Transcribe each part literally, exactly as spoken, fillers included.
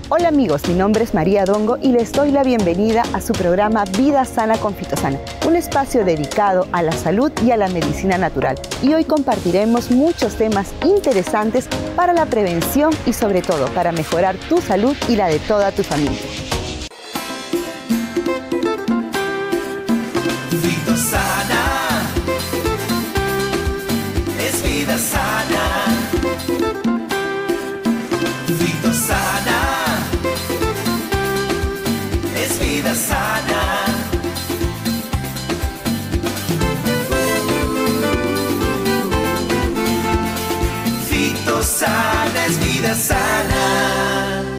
Hola amigos, mi nombre es María Dongo y les doy la bienvenida a su programa Vida Sana con Fitosana, un espacio dedicado a la salud y a la medicina natural. Y hoy compartiremos muchos temas interesantes para la prevención y sobre todo para mejorar tu salud y la de toda tu familia. Fitosana es vida sana. Fitosana es vida sana. Fitosana es vida sana.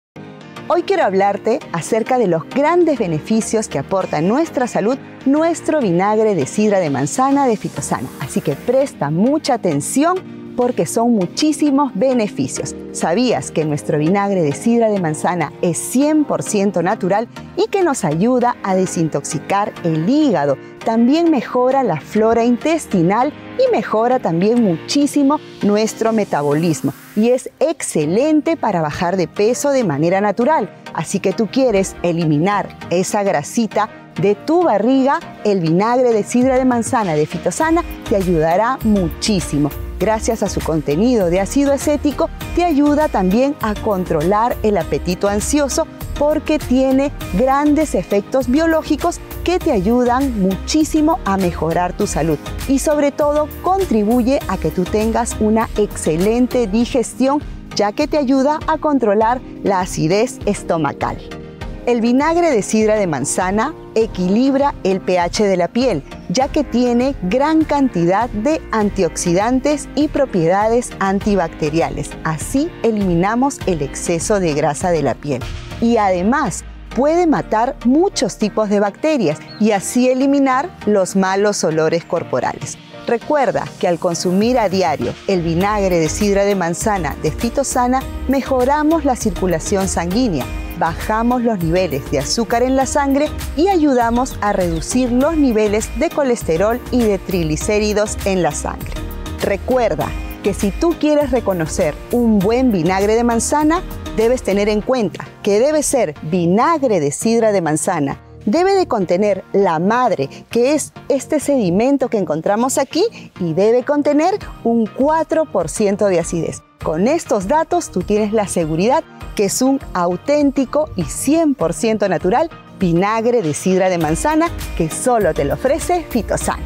Hoy quiero hablarte acerca de los grandes beneficios que aporta a nuestra salud nuestro vinagre de sidra de manzana de Fitosana. Así que presta mucha atención porque son muchísimos beneficios. ¿Sabías que nuestro vinagre de sidra de manzana es cien por ciento natural y que nos ayuda a desintoxicar el hígado? También mejora la flora intestinal y mejora también muchísimo nuestro metabolismo. Y es excelente para bajar de peso de manera natural. Así que tú quieres eliminar esa grasita de tu barriga, el vinagre de sidra de manzana de Fitosana te ayudará muchísimo. Gracias a su contenido de ácido acético, te ayuda también a controlar el apetito ansioso porque tiene grandes efectos biológicos que te ayudan muchísimo a mejorar tu salud y sobre todo contribuye a que tú tengas una excelente digestión, ya que te ayuda a controlar la acidez estomacal. El vinagre de sidra de manzana equilibra el pH de la piel, ya que tiene gran cantidad de antioxidantes y propiedades antibacteriales. Así eliminamos el exceso de grasa de la piel. Y además, puede matar muchos tipos de bacterias y así eliminar los malos olores corporales. Recuerda que al consumir a diario el vinagre de sidra de manzana de Fitosana, mejoramos la circulación sanguínea, bajamos los niveles de azúcar en la sangre y ayudamos a reducir los niveles de colesterol y de triglicéridos en la sangre. Recuerda que si tú quieres reconocer un buen vinagre de manzana, debes tener en cuenta que debe ser vinagre de sidra de manzana. Debe de contener la madre, que es este sedimento que encontramos aquí, y debe contener un cuatro por ciento de acidez. Con estos datos tú tienes la seguridad que es un auténtico y cien por ciento natural vinagre de sidra de manzana que solo te lo ofrece Fitosana.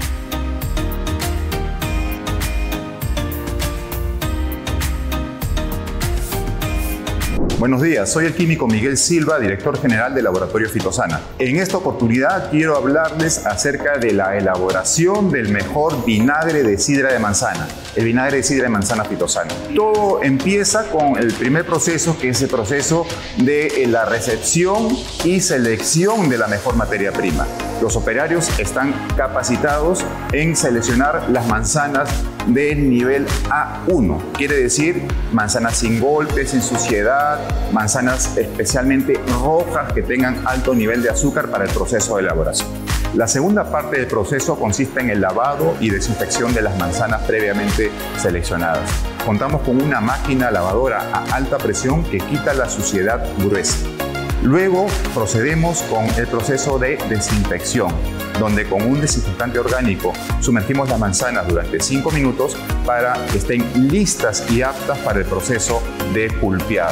Buenos días, soy el químico Miguel Silva, director general del Laboratorio Fitosana. En esta oportunidad quiero hablarles acerca de la elaboración del mejor vinagre de sidra de manzana, el vinagre de sidra de manzana Fitosana. Todo empieza con el primer proceso, que es el proceso de la recepción y selección de la mejor materia prima. Los operarios están capacitados en seleccionar las manzanas del nivel A uno, quiere decir manzanas sin golpes, sin suciedad, manzanas especialmente rojas que tengan alto nivel de azúcar para el proceso de elaboración. La segunda parte del proceso consiste en el lavado y desinfección de las manzanas previamente seleccionadas. Contamos con una máquina lavadora a alta presión que quita la suciedad gruesa. Luego procedemos con el proceso de desinfección, donde con un desinfectante orgánico sumergimos las manzanas durante cinco minutos para que estén listas y aptas para el proceso de pulpeado.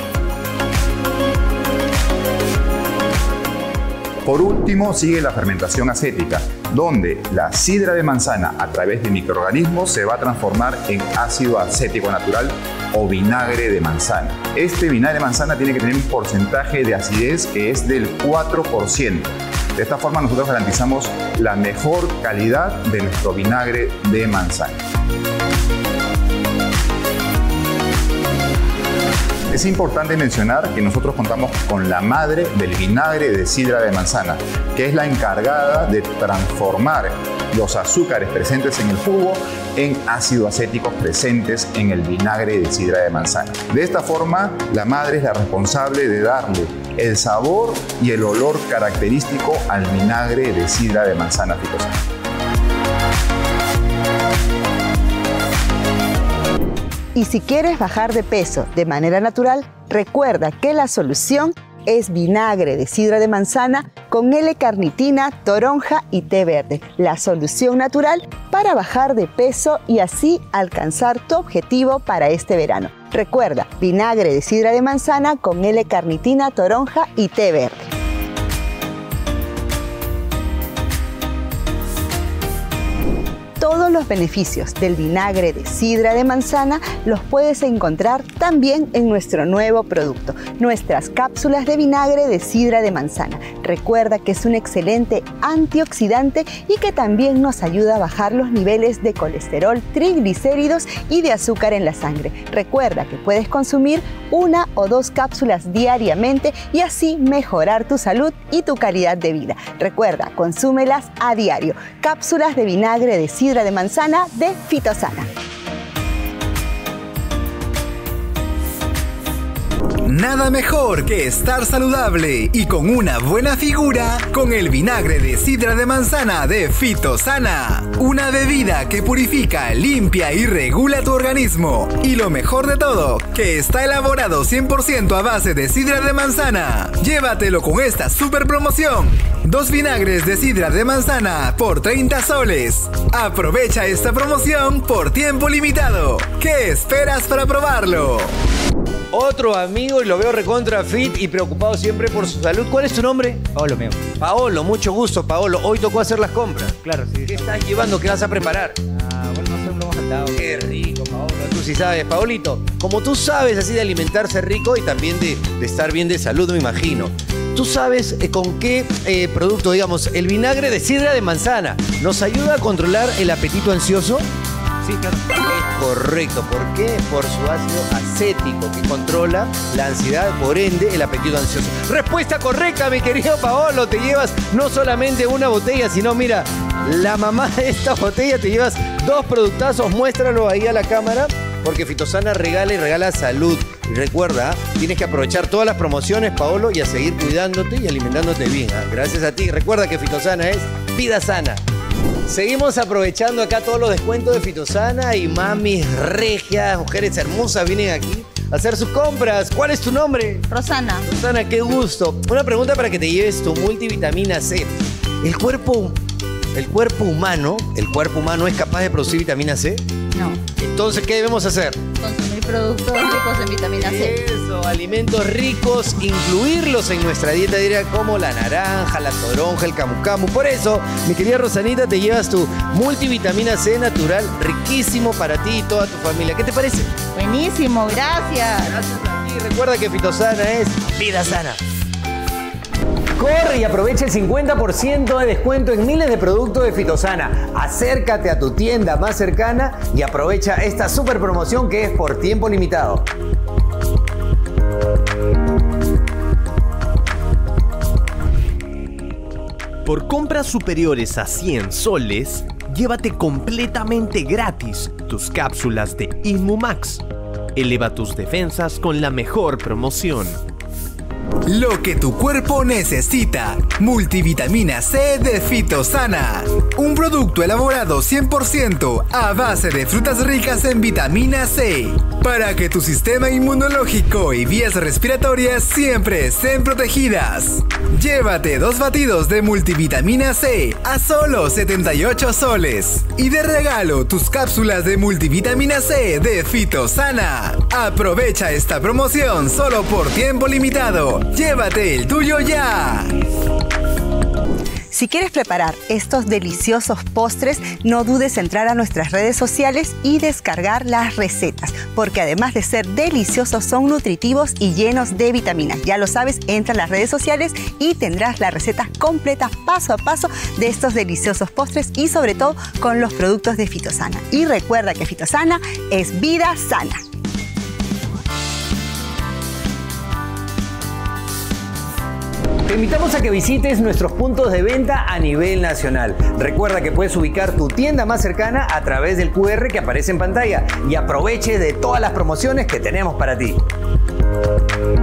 Por último, sigue la fermentación acética, donde la sidra de manzana a través de microorganismos se va a transformar en ácido acético natural o vinagre de manzana. Este vinagre de manzana tiene que tener un porcentaje de acidez que es del cuatro por ciento. De esta forma nosotros garantizamos la mejor calidad de nuestro vinagre de manzana. Es importante mencionar que nosotros contamos con la madre del vinagre de sidra de manzana, que es la encargada de transformar los azúcares presentes en el jugo en ácidos acéticos presentes en el vinagre de sidra de manzana. De esta forma, la madre es la responsable de darle el sabor y el olor característico al vinagre de sidra de manzana Fitosana. Y si quieres bajar de peso de manera natural, recuerda que la solución es vinagre de sidra de manzana con L-carnitina, toronja y té verde. La solución natural para bajar de peso y así alcanzar tu objetivo para este verano. Recuerda, vinagre de sidra de manzana con L-carnitina, toronja y té verde. Todos los beneficios del vinagre de sidra de manzana los puedes encontrar también en nuestro nuevo producto, nuestras cápsulas de vinagre de sidra de manzana. Recuerda que es un excelente antioxidante y que también nos ayuda a bajar los niveles de colesterol, triglicéridos y de azúcar en la sangre. Recuerda que puedes consumir una o dos cápsulas diariamente y así mejorar tu salud y tu calidad de vida. Recuerda, consúmelas a diario. Cápsulas de vinagre de sidra de manzana de Fitosana. Nada mejor que estar saludable y con una buena figura con el vinagre de sidra de manzana de Fitosana. Una bebida que purifica, limpia y regula tu organismo. Y lo mejor de todo, que está elaborado cien por ciento a base de sidra de manzana. Llévatelo con esta super promoción. Dos vinagres de sidra de manzana por treinta soles. Aprovecha esta promoción por tiempo limitado. ¿Qué esperas para probarlo? Otro amigo y lo veo recontra fit y preocupado siempre por su salud. ¿Cuál es tu nombre? Paolo mío. Paolo, mucho gusto, Paolo. Hoy tocó hacer las compras. Claro, sí. ¿Qué estás llevando? ¿Qué vas a preparar? Ah, bueno, no sé, lo hemos saltado. Qué rico, Paolo. Tú sí sabes. Paolito, como tú sabes así de alimentarse rico y también de, de estar bien de salud, me imagino. ¿Tú sabes eh, con qué eh, producto, digamos, el vinagre de sidra de manzana nos ayuda a controlar el apetito ansioso? Sí, claro. Es correcto. ¿Por qué? Por su ácido acético que controla la ansiedad, por ende, el apetito ansioso. Respuesta correcta, mi querido Paolo. Te llevas no solamente una botella, sino, mira, la mamá de esta botella, te llevas dos productazos. Muéstralo ahí a la cámara, porque Fitosana regala y regala salud. Y recuerda, tienes que aprovechar todas las promociones, Paolo, y a seguir cuidándote y alimentándote bien. ¿eh? Gracias a ti. Recuerda que Fitosana es vida sana. Seguimos aprovechando acá todos los descuentos de Fitosana y mamis regias, mujeres hermosas vienen aquí a hacer sus compras. ¿Cuál es tu nombre? Rosana. Rosana, qué gusto. Una pregunta para que te lleves tu multivitamina C. ¿El cuerpo, el cuerpo humano, el cuerpo humano es capaz de producir vitamina C? No. Entonces, ¿qué debemos hacer? Consumir productos ricos en vitamina C. Eso, alimentos ricos, incluirlos en nuestra dieta diaria como la naranja, la toronja, el camu camu. Por eso, mi querida Rosanita, te llevas tu multivitamina C natural, riquísimo para ti y toda tu familia. ¿Qué te parece? Buenísimo, gracias. Gracias a ti. Recuerda que Fitosana es vida sana. Corre y aprovecha el cincuenta por ciento de descuento en miles de productos de Fitosana. Acércate a tu tienda más cercana y aprovecha esta super promoción que es por tiempo limitado. Por compras superiores a cien soles, llévate completamente gratis tus cápsulas de Inmumax. Eleva tus defensas con la mejor promoción. Lo que tu cuerpo necesita. Multivitamina C de Fitosana. Un producto elaborado cien por ciento a base de frutas ricas en vitamina C. Para que tu sistema inmunológico y vías respiratorias siempre estén protegidas. Llévate dos batidos de multivitamina C a solo setenta y ocho soles. Y de regalo tus cápsulas de multivitamina C de Fitosana. Aprovecha esta promoción solo por tiempo limitado. Llévate el tuyo ya. Si quieres preparar estos deliciosos postres, no dudes en entrar a nuestras redes sociales y descargar las recetas, porque además de ser deliciosos, son nutritivos y llenos de vitaminas. Ya lo sabes, entra a las redes sociales y tendrás la receta completa paso a paso de estos deliciosos postres y sobre todo con los productos de Fitosana. Y recuerda que Fitosana es vida sana. Te invitamos a que visites nuestros puntos de venta a nivel nacional. Recuerda que puedes ubicar tu tienda más cercana a través del cu erre que aparece en pantalla y aproveche de todas las promociones que tenemos para ti.